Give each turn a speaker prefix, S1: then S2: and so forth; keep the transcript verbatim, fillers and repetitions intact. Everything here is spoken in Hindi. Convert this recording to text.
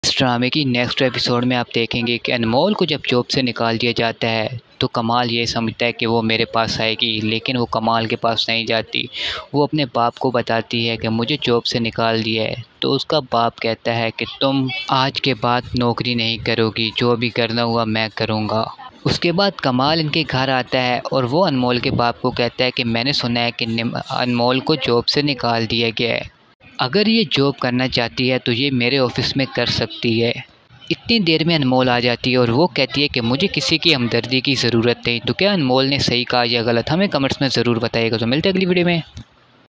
S1: इस ड्रामे की नेक्स्ट एपिसोड में आप देखेंगे कि अनमोल को जब जॉब से निकाल दिया जाता है तो कमाल ये समझता है कि वो मेरे पास आएगी, लेकिन वो कमाल के पास नहीं जाती। वो अपने बाप को बताती है कि मुझे जॉब से निकाल दिया है। तो उसका बाप कहता है कि तुम आज के बाद नौकरी नहीं करोगी, जो भी करना हुआ मैं करूँगा। उसके बाद कमाल इनके घर आता है और वो अनमोल के बाप को कहता है कि मैंने सुना है कि अनमोल को जॉब से निकाल दिया गया है। अगर ये जॉब करना चाहती है तो ये मेरे ऑफिस में कर सकती है। इतनी देर में अनमोल आ जाती है और वो कहती है कि मुझे किसी की हमदर्दी की ज़रूरत नहीं। तो क्या अनमोल ने सही कहा या गलत, हमें कमेंट्स में ज़रूर बताइएगा। तो मिलते हैं अगली वीडियो में।